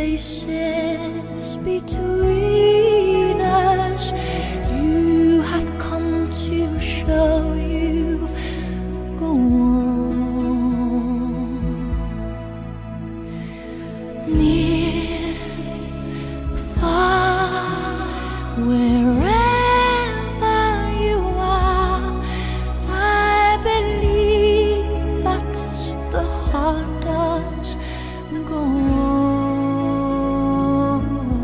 spaces between us. You have come to show you go on. Near, far, wherever you are, I believe that the heart does go on.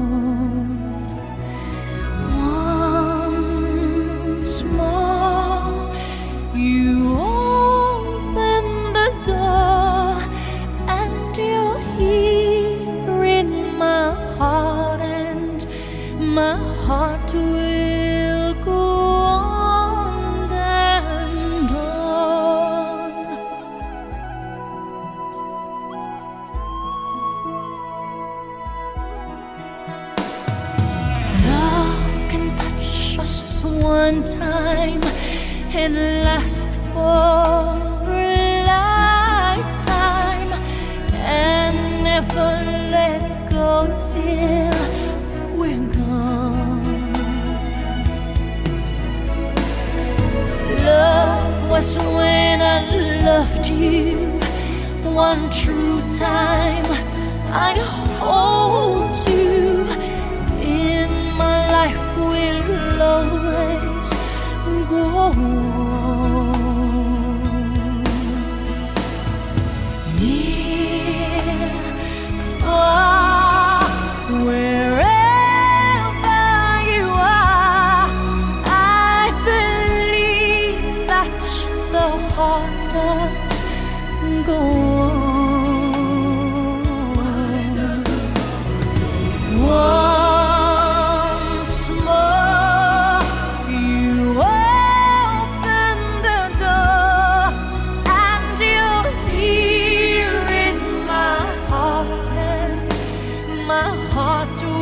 Once more, you open the door, and you're here in my heart, and my heart will go on and on. Love can touch us one time and last for a lifetime, and never let go till we're gone. Love was when I loved you one true time. I hold you in my life, will always go on. Near, far, wherever you are, I believe that the heart does go on. Once more, you open the door, and you're here in my heart, and my heart